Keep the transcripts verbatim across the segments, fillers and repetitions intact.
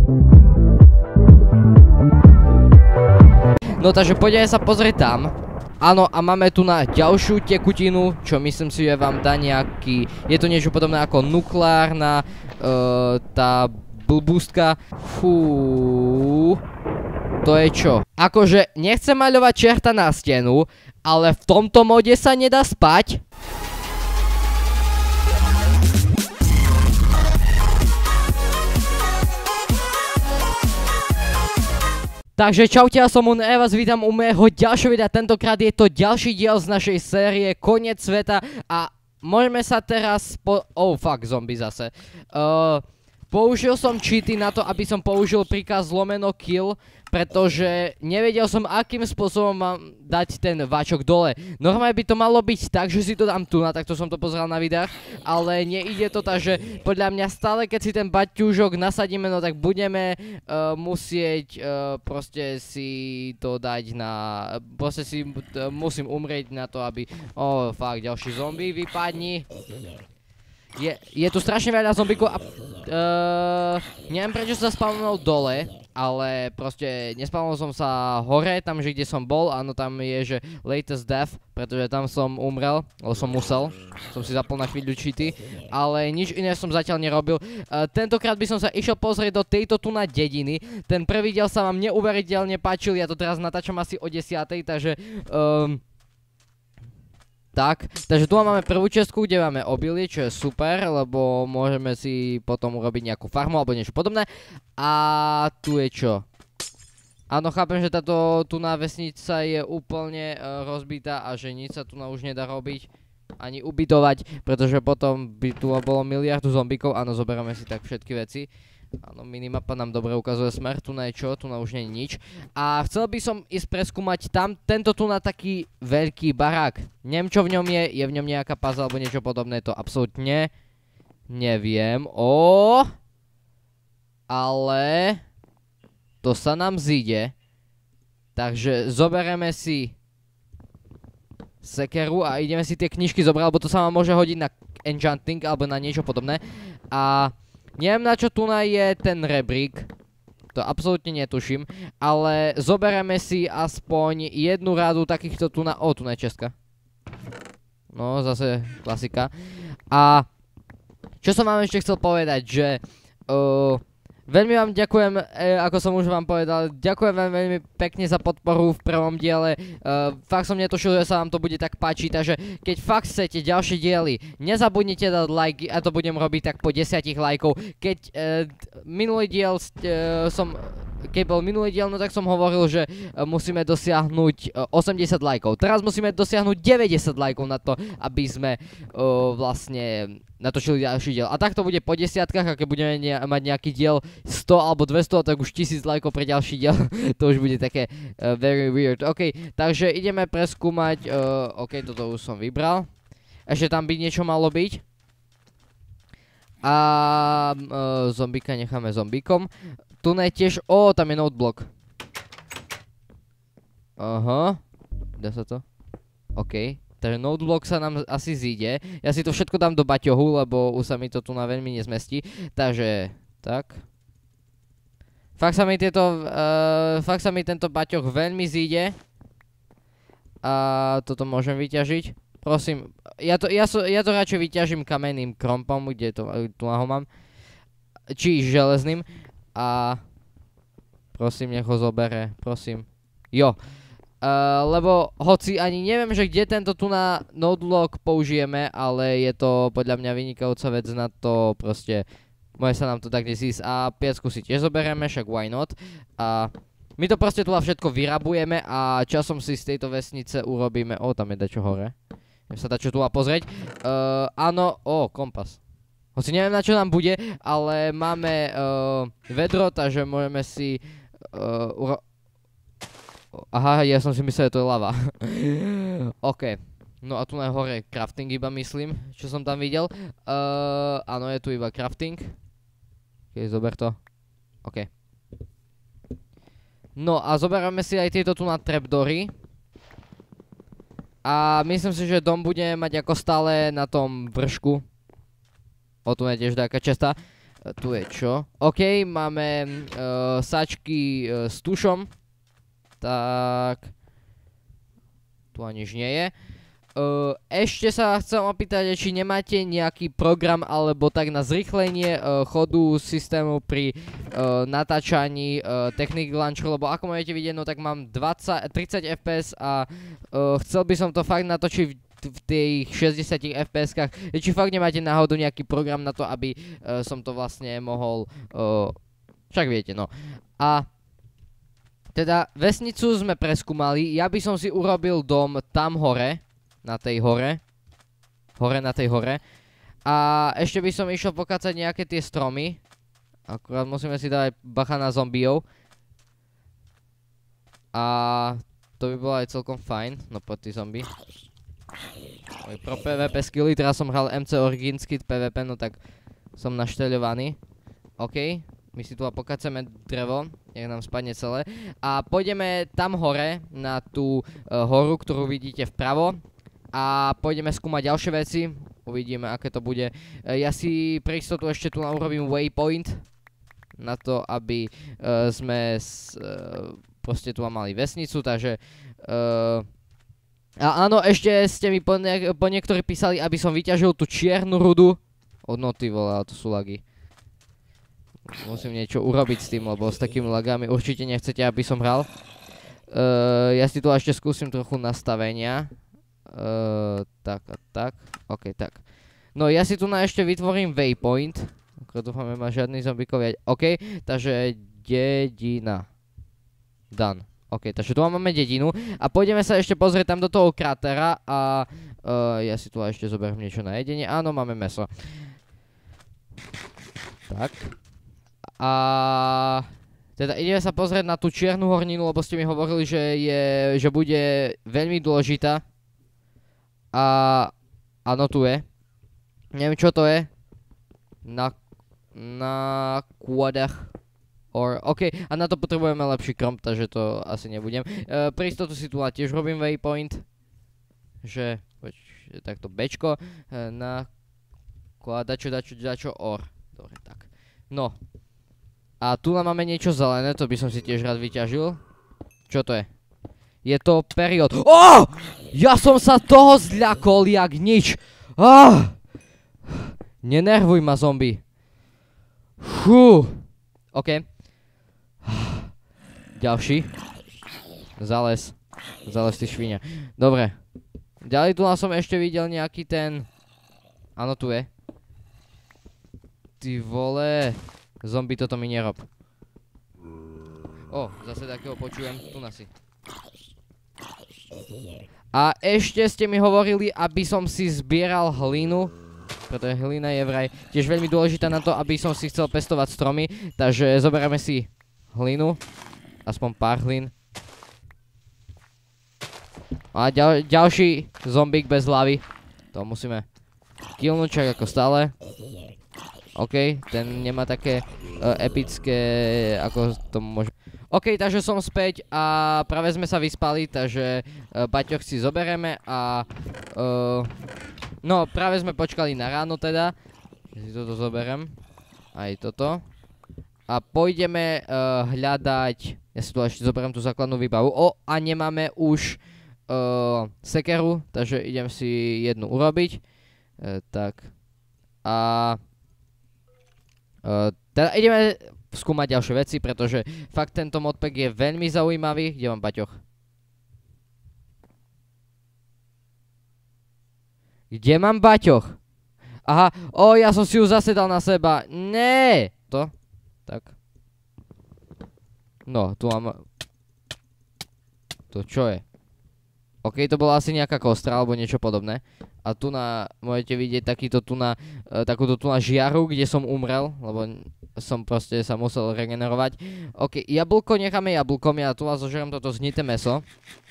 No takže poďme sa pozrieť tam. Áno, a máme tu na ďalšiu tekutinu, čo myslím si, že vám dá nejaký... Je to niečo podobné ako nukleárna, uh, tá blbústka. Fú. To je čo? Akože nechcem maľovať čerta na stenu, ale v tomto mode sa nedá spať. Takže čaute, ja som Moon, ja vás vítam u mého ďalšieho videa, tentokrát je to ďalší diel z našej série Koniec sveta a môžeme sa teraz po... Oh fuck, zombie zase. Uh, použil som cheaty na to, aby som použil príkaz lomeno kill, pretože nevedel som, akým spôsobom mám dať ten váčok dole. Normálne by to malo byť tak, že si to dám tu, na takto som to pozeral na videách, ale neide to tak, že podľa mňa stále, keď si ten baťužok nasadíme, no tak budeme uh, musieť uh, proste si to dať na... Proste si uh, musím umrieť na to, aby... Oh, fakt, ďalší zombie, vypadni. Je, je tu strašne veľa zombíkov a... Uh, neviem, prečo sa spawnul dole, ale proste nespawnul som sa hore, tam, že kde som bol, áno, tam je, že latest death, pretože tam som umrel, ale som musel, som si zapol na chvíľu cheaty, ale nič iné som zatiaľ nerobil. Uh, tentokrát by som sa išiel pozrieť do tejto tu na dediny, ten prvý diel sa vám neuveriteľne páčil, ja to teraz natáčam asi o desiatej, takže... Um, Tak, takže tu máme prvú čestku, kde máme obilie, čo je super, lebo môžeme si potom urobiť nejakú farmu alebo niečo podobné. A tu je čo? Áno, chápem, že táto tu na vesnica je úplne uh, rozbitá a že nič sa tu na už nedá robiť ani ubytovať, pretože potom by tu bolo miliardu zombíkov. Áno, zoberieme si tak všetky veci. Áno, minimapa nám dobre ukazuje smer, tu na je čo, tu na už nie je nič. A chcel by som ísť preskúmať tam, tento tu na taký veľký barák. Neviem, čo v ňom je, je v ňom nejaká puzzle alebo niečo podobné, to absolútne neviem. Ó, ale to sa nám zíde. Takže zoberieme si sekeru a ideme si tie knižky zobrať, lebo to sa vám môže hodiť na enchanting alebo na niečo podobné. A... neviem, na čo tu je ten rebrík, to absolútne netuším, ale zoberieme si aspoň jednu radu takýchto tu na... O, tu je česka. No, zase klasika. A čo som vám ešte chcel povedať, že... Uh, veľmi vám ďakujem, e, ako som už vám povedal, ďakujem vám veľmi pekne za podporu v prvom diele. Uh, fakt som netušil, že sa vám to bude tak páčiť, takže keď fakt chcete ďalšie diely, nezabudnite dať like, a to budem robiť tak po desiatich lajkov. Keď uh, minulý diel uh, som... Keď bol minulý diel, no tak som hovoril, že uh, musíme dosiahnuť uh, osemdesiat lajkov. Teraz musíme dosiahnuť deväťdesiat lajkov na to, aby sme uh, vlastne natočili ďalší diel. A tak to bude po desiatkách, a keď budeme ne mať nejaký diel sto alebo dvesto, tak už tisíc lajkov pre ďalší diel. To už bude také uh, very weird. OK, takže ideme preskúmať. Uh, OK, toto už som vybral. Ešte tam by niečo malo byť. A uh, zombíka necháme zombíkom. Tu je tiež... Ó, tam je noteblock. Aha. Dá sa to? OK. Takže noteblock sa nám asi zíde. Ja si to všetko dám do baťohu, lebo už sa mi to tu na veľmi nezmestí. Takže... Tak. Fakt sa mi tieto... Uh, fakt sa mi tento baťoh veľmi zíde. A toto môžem vyťažiť. Prosím. Ja to, ja so, ja to radšej vyťažím kamenným krompom, kde to... Tu ho mám. Či železným. A prosím, nech ho zobere, prosím. Jo, uh, lebo hoci ani neviem, že kde tento tu na noteblock použijeme, ale je to podľa mňa vynikajúca vec na to, proste môže sa nám to tak nesísť. A piecku si tiež zoberieme, však why not. A my to proste tu všetko vyrabujeme a časom si z tejto vesnice urobíme... O, tam je dačo hore. Idem sa dačo tu a pozrieť. Uh, áno, o, kompas. Hoci neviem, na čo nám bude, ale máme uh, vedro, takže môžeme si... Uh, uro... Aha, ja som si myslel, že to je lava. OK. No a tu na hore crafting iba myslím, čo som tam videl. Uh, áno, je tu iba crafting. OK, zober to. OK. No a zoberieme si aj tieto tu na trapdory. A myslím si, že dom bude mať ako stále na tom vršku. O, tu je tiež taká česta. tu je čo? OK, máme uh, sačky uh, s tušom. Tak. Tu ani nič nie je. Uh, ešte sa chcem opýtať, či nemáte nejaký program alebo tak na zrýchlenie uh, chodu systému pri uh, natáčaní uh, Technic Launcher, lebo ako môžete vidieť, no tak mám dvadsať, tridsať ef pé es a uh, chcel by som to fakt natočiť v, v tých šesťdesiatich ef pé eskách. Či fakt nemáte náhodou nejaký program na to, aby uh, som to vlastne mohol, uh, však viete no. A teda vesnicu sme preskúmali, ja by som si urobil dom tam hore. Na tej hore. Hore na tej hore. A ešte by som išiel pokácať nejaké tie stromy. Akurát musíme si dať bacha na zombiov. A to by bolo aj celkom fajn. No poď tí zombie. Oj, pro pé vé pé skilly, teraz som hral em cé Origins Kit pé vé pé, no tak som našteľovaný. OK. My si tu pokáceme drevo, nech nám spadne celé. A pôjdeme tam hore, na tú uh, horu, ktorú vidíte vpravo. A pôjdeme skúmať ďalšie veci. Uvidíme, aké to bude. Uh, ja si pre istotu ešte tu urobím waypoint. Na to, aby uh, sme s, uh, proste tu mali vesnicu, takže... Uh, a áno, ešte ste mi po, ne po niektorí písali, aby som vyťažil tú čiernu rudu. O, no ty vole, ale to sú lagy. Musím niečo urobiť s tým, lebo s takými lagami určite nechcete, aby som hral. Uh, ja si tu ešte skúsim trochu nastavenia. Uh, tak a tak. OK, tak. No ja si tu na ešte vytvorím waypoint. Ako dúfam, nemá žiadny zombíkovia. OK, takže dedina. Done. OK, takže tu máme dedinu. A pôjdeme sa ešte pozrieť tam do toho kratera a uh, ja si tu ešte zoberiem niečo na jedenie. Áno, máme mäso. Tak. A teda ideme sa pozrieť na tú čiernu horninu, lebo ste mi hovorili, že, je, že bude veľmi dôležitá. A áno, tu je. Neviem, čo to je. Na, na kôdach. Or, OK, a na to potrebujeme lepší kromp, takže to asi nebudem. Uh, pre istotu si tu tiež robím waypoint. Že, poď, takto Bčko. Uh, na kôdačo, dačo, dačo, or. Dobre, tak. No. A tu máme niečo zelené, to by som si tiež rád vyťažil. Čo to je? Je to period. Oh! Ja som sa toho zľakol jak nič. Oh! Nenervuj ma, zombie. Fú. OK. Ďalší. Zales. Zales ty švíňa. Dobre. Ďalej tu som ešte videl nejaký ten... Áno, tu je. Ty vole... Zombie, toto mi nerob. O, zase takého počujem. Tu nasi. A ešte ste mi hovorili, aby som si zbieral hlinu. Pretože hlina je vraj tiež veľmi dôležitá na to, aby som si chcel pestovať stromy. Takže zoberieme si hlinu. Aspoň pár hlín. A ďal, ďalší zombík bez hlavy. To musíme killnúť čak ako stále. OK, ten nemá také uh, epické, ako to môže... OK, takže som späť a práve sme sa vyspali, takže uh, baťoch si zoberieme a... Uh, no, práve sme počkali na ráno teda. Ja si toto zoberiem. Aj toto. A pôjdeme uh, hľadať... Ja si tu ešte zoberiem tú základnú výbavu. O, a nemáme už uh, sekeru, takže idem si jednu urobiť. Uh, tak. A... Uh, teda ideme skúmať ďalšie veci, pretože fakt tento modpack je veľmi zaujímavý. Kde mám baťoch? Kde mám baťoch? Aha, o, ja som si ju zase dal na seba. Nee! To? Tak. No, tu mám... To čo je? OK, to bola asi nejaká kostra alebo niečo podobné. A tu na, môžete vidieť takýto tu na, e, takúto tu na žiaru, kde som umrel, lebo som proste sa musel regenerovať. OK, jablko necháme jablkom, ja tu vás zožerem toto znité mäso.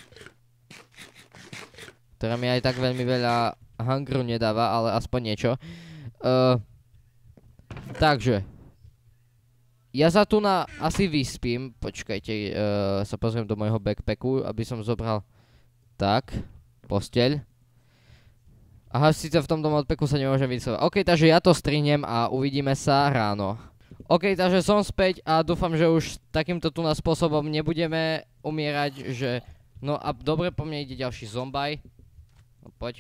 Ktoré mi aj tak veľmi veľa hungru nedáva, ale aspoň niečo. Uh, takže. Ja sa tu na asi vyspím, počkajte, uh, sa pozriem do môjho backpacku, aby som zobral tak, posteľ. Aha, síce v tomto modpacku sa nemôže vyslovať. OK, takže ja to strihnem a uvidíme sa ráno. OK, takže som späť a dúfam, že už takýmto tu na spôsobom nebudeme umierať, že... No a dobre, po mne ide ďalší zombaj. No poď.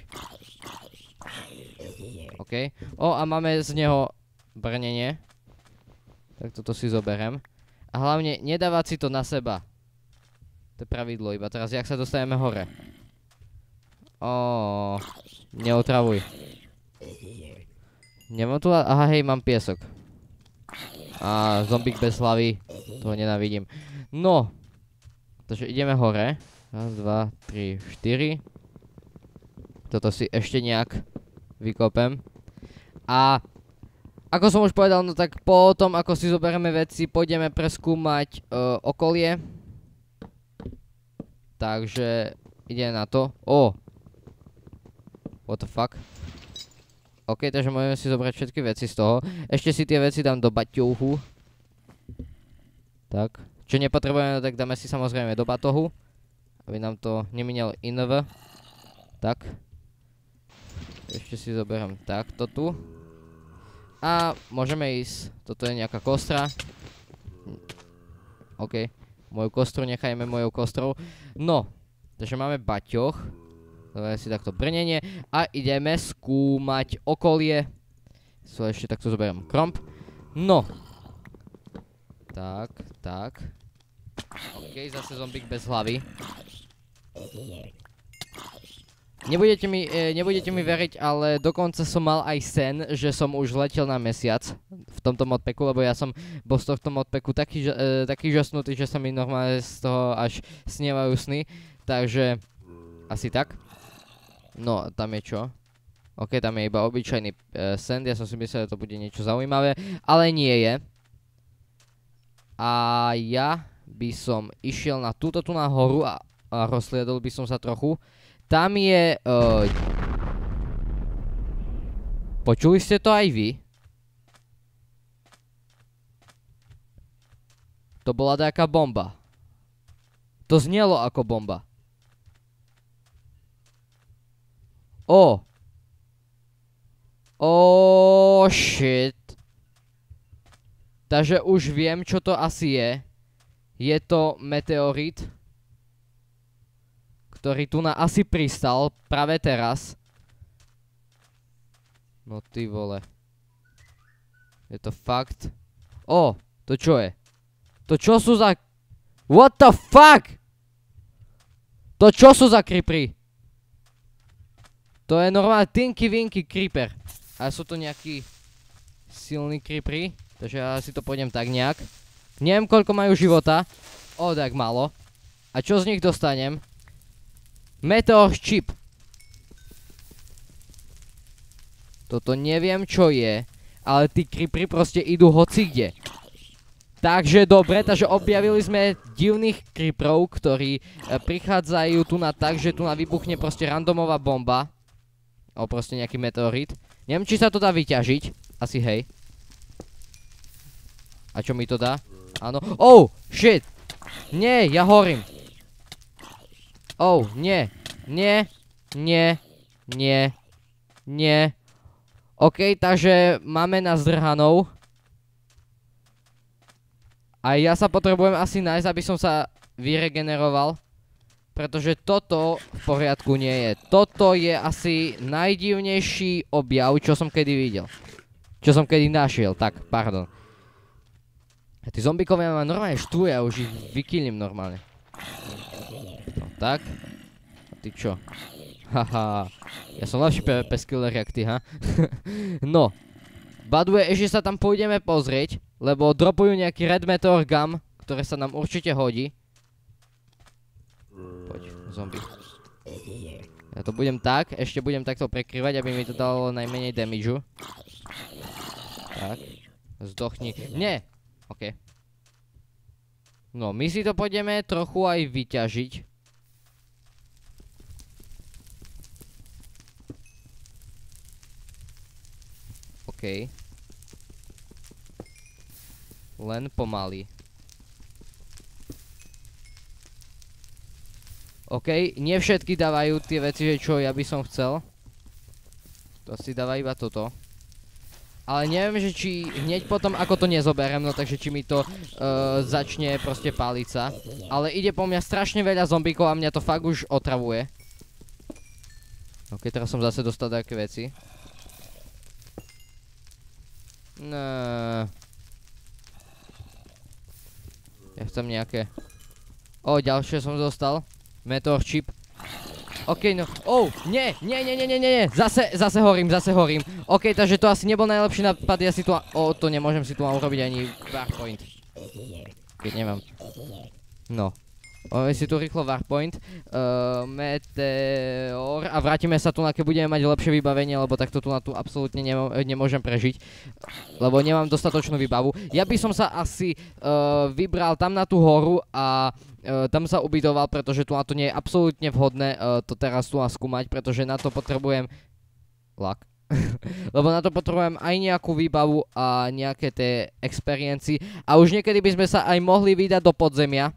OK. O, a máme z neho brnenie. Tak toto si zoberiem. A hlavne nedávať si to na seba. To je pravidlo, iba teraz, jak sa dostaneme hore. Ó, neotravuj. Nemám tu... Aha, hej, mám piesok. A zombík bez hlavy. Toho nenávidím. No. Takže ideme hore. Raz, dva, tri, štyri. Toto si ešte nejak vykopem. A... Ako som už povedal, no tak po tom, ako si zoberieme veci, pôjdeme preskúmať uh, okolie. Takže ide na to. Ó. What the fuck? OK, takže môžeme si zobrať všetky veci z toho. Ešte si tie veci dám do baťohu. Tak. Čo nepotrebujeme, tak dáme si samozrejme do batohu. Aby nám to nemínalo inv. Tak. Ešte si zoberiem takto tu. A môžeme ísť. Toto je nejaká kostra. OK. Moju kostru nechajme mojou kostrou. No. Takže máme baťoh. Dobre si takto brnenie. A ideme skúmať okolie. So ešte takto zoberiem kromp. No. Tak, tak. OK, zase zombík bez hlavy. Nebudete mi, e, nebudete mi veriť, ale dokonca som mal aj sen, že som už letel na mesiac v tomto modpacku, lebo ja som bol z tohto modpacku taký, e, taký žasnutý, že sa mi normálne z toho až snievajú sny. Takže asi tak. No, tam je čo? OK, tam je iba obyčajný e, send, ja som si myslel, že to bude niečo zaujímavé, ale nie je. A ja by som išiel na túto tu na horu a, a rozsliedol by som sa trochu. Tam je... Uh... Počuli ste to aj vy? To bola nejaká bomba. To znelo ako bomba. Ó. Ó, shit. Takže už viem, čo to asi je. Je to meteorit, ktorý tu na asi pristal práve teraz. No ty vole. Je to fakt. Ó, to čo je? To čo sú za... What the fuck? To čo sú za creepery? To je normálne tinky winky creeper. A sú to nejakí silní creepery. Takže ja si to pôjdem tak nejak. Neviem, koľko majú života. O, tak málo. A čo z nich dostanem? Meteor chip. Toto neviem, čo je. Ale tí creepery proste idú hocikde. Takže dobre, takže objavili sme divných creeperov, ktorí e, prichádzajú tu na tak, že tu na vybuchne proste randomová bomba. O, proste nejaký meteorit. Neviem, či sa to dá vyťažiť. Asi hej. A čo mi to dá? Áno. Oh, shit. Nie, ja horím. Oh, nie. Nie. Nie. Nie. Nie. OK, takže máme nás zdrhanov. A ja sa potrebujem asi nájsť, aby som sa vyregeneroval. Pretože toto v poriadku nie je. Toto je asi najdivnejší objav, čo som kedy videl. Čo som kedy našiel. Tak, pardon. A tí zombikovia ma normálne štúje a už ich vykýlim normálne. No, tak. A ty čo? Haha. Ja som lepší pé vé pé skiller jak ty, ha? No. Baduje, ešte sa tam pôjdeme pozrieť, lebo dropujú nejaký red meteor gum, ktoré sa nám určite hodí. Poď, zombie. Ja to budem tak, ešte budem takto prekryvať, aby mi to dalo najmenej damageu. Tak. Zdochni. Nie! OK. No, my si to pôjdeme trochu aj vyťažiť. OK. Len pomaly. OK, nie všetky dávajú tie veci, že čo ja by som chcel. To asi dáva iba toto. Ale neviem, že či hneď potom, ako to nezoberiem, no takže či mi to uh, začne proste páliť sa. Ale ide po mňa strašne veľa zombíkov a mňa to fakt už otravuje. Ok, teraz som zase dostal také veci. No. Ja chcem nejaké... O, ďalšie som dostal. Meteor chip. OK, no. Oh, nie, nie, nie, nie, nie, nie, zase, zase horím, zase horím. OK, takže to asi nebol najlepší nápad, ja si tu... O, to nemôžem si tu urobiť ani warpoint. Keď nemám. No. O, si tu rýchlo warpoint. Uh, meteor. A vrátime sa tu na, keď budeme mať lepšie vybavenie, lebo takto tu na tu absolútne nemô nemôžem prežiť. Lebo nemám dostatočnú výbavu. Ja by som sa asi uh, vybral tam na tú horu a... Uh, tam sa ubytoval, pretože tu na to nie je absolútne vhodné uh, to teraz tu skúmať, pretože na to potrebujem lak. Lebo na to potrebujem aj nejakú výbavu a nejaké tie experienci. A už niekedy by sme sa aj mohli vydať do podzemia.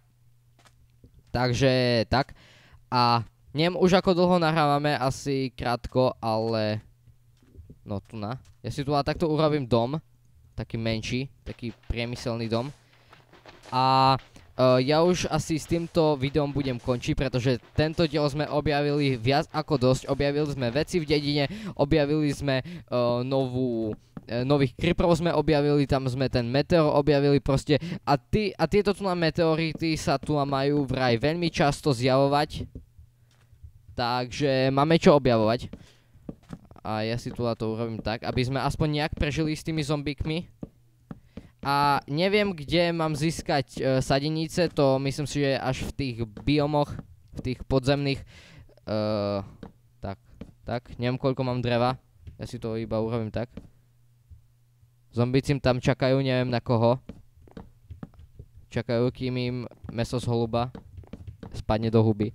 Takže tak. A neviem už ako dlho nahrávame, asi krátko, ale... No tu na. Ja si tu na takto urobím dom. Taký menší, taký priemyselný dom. A... Uh, ja už asi s týmto videom budem končiť, pretože tento diel sme objavili viac ako dosť. Objavili sme veci v dedine, objavili sme uh, novú, uh, nových creeperov sme objavili, tam sme ten meteor objavili proste. A, ty, a tieto tu na meteority sa tu majú vraj veľmi často zjavovať. Takže máme čo objavovať. A ja si tu na to urobím tak, aby sme aspoň nejak prežili s tými zombíkmi. A neviem, kde mám získať uh, sadenice, to myslím si, že je až v tých biomoch, v tých podzemných. Uh, tak, tak, neviem koľko mám dreva, ja si to iba urobím tak. Zombíci tam čakajú, neviem na koho. Čakajú, kým im mäso z holuba spadne do huby.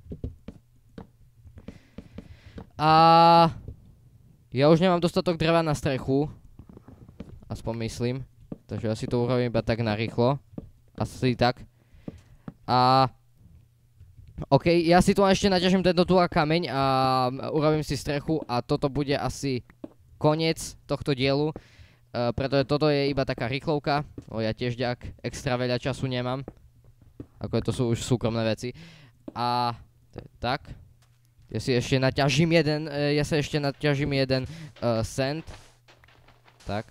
A ja už nemám dostatok dreva na strechu, aspoň myslím. Takže ja si to urobím iba tak narýchlo. Asi tak. A... OK, ja si tu ešte naťažím tento tu kameň a urobím si strechu a toto bude asi koniec tohto dielu. Uh, pretože toto je iba taká rýchlovka. O, ja tiež ďak extra veľa času nemám. Ako to sú už súkromné veci. A... Tak. Ja si ešte naťažím jeden... Uh, ja sa ešte naťažím jeden uh, sand. Tak.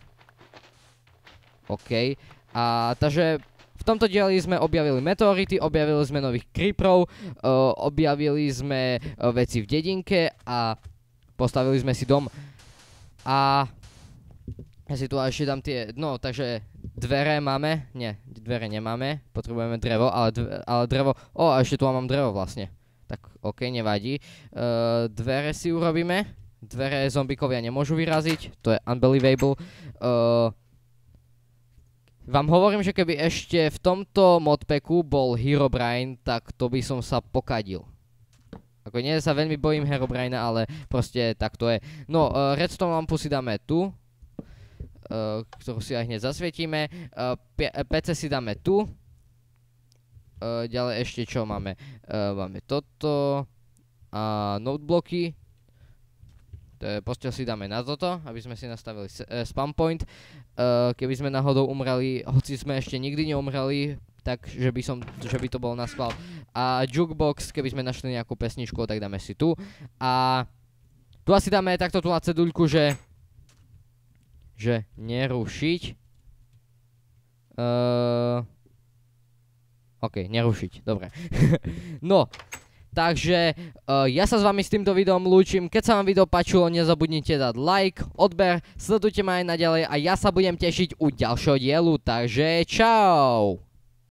OK. A takže v tomto dieli sme objavili meteority, objavili sme nových creeperov, uh, objavili sme uh, veci v dedinke a postavili sme si dom. A ja si tu ešte dám tie, no takže dvere máme, nie, dvere nemáme, potrebujeme drevo, ale, dve, ale drevo, o a ešte tu mám drevo vlastne. Tak OK, nevadí. Uh, dvere si urobíme, dvere zombikovia nemôžu vyraziť, to je unbelievable. Uh, Vám hovorím, že keby ešte v tomto modpacku bol Herobrine, tak to by som sa pokadil. Ako nie sa veľmi bojím Herobrina, ale proste tak to je. No, uh, redstone lampu si dáme tu, uh, ktorú si aj hneď zasvietíme. Uh, pé cé si dáme tu. Uh, ďalej ešte čo máme? Uh, máme toto. A notebloky. Posteľ si dáme na toto, aby sme si nastavili spawn point. Uh, keby sme náhodou umreli, hoci sme ešte nikdy neumreli, tak že by, som, že by to bolo na schvál. A jukebox, keby sme našli nejakú pesničku, tak dáme si tu. A tu asi dáme takto tu na ceduľku, že že nerušiť. Uh, OK, nerušiť, dobre. No. Takže uh, ja sa s vami s týmto videom lúčim. Keď sa vám video páčilo, nezabudnite dať like, odber, sledujte ma aj naďalej a ja sa budem tešiť u ďalšieho dielu. Takže čau!